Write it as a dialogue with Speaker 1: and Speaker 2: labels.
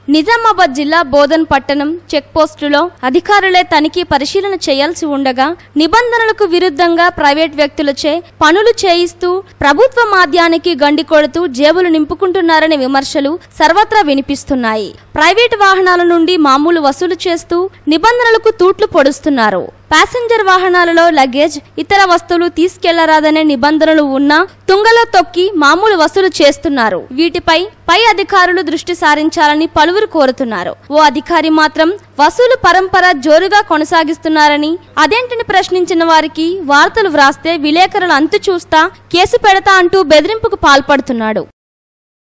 Speaker 1: నిజామాబాద్ జిల్లా బోధన్ పట్టణం చెక్పోస్టులో అధికారులే తనిఖీ పరిశీలన చేయాల్సి ఉండగా నిబంధనలకు విరుద్ధంగా ప్రైవేట్ వ్యక్తులచే పనులు చేయిస్తూ ప్రభుత్వ మాధ్యానికి గండి కొడుతూ జేబులు నింపుకుంటున్నారనే విమర్శలు సర్వత్రా వినిపిస్తున్నాయి. ప్రైవేట్ వాహనాల నుండి మామూలు వసూలు చేస్తూ నిబంధనలకు తూట్లు పొడుస్తున్నారు. ప్యాసింజర్ వాహనాలలో లగేజ్, ఇతర వస్తువులు తీసుకెళ్లరాదనే నిబంధనలు ఉన్నా తుంగలో తొక్కి మామూలు వసూలు చేస్తున్నారు. వీటిపై పై అధికారులు దృష్టి సారించాలని పలువురు కోరుతున్నారు. ఓ అధికారి మాత్రం వసూలు పరంపర జోరుగా కొనసాగిస్తున్నారని, అదేంటని ప్రశ్నించిన వారికి వార్తలు వ్రాస్తే విలేకరులు అంతు చూస్తా, కేసు పెడతా అంటూ బెదిరింపుకు పాల్పడుతున్నాడు.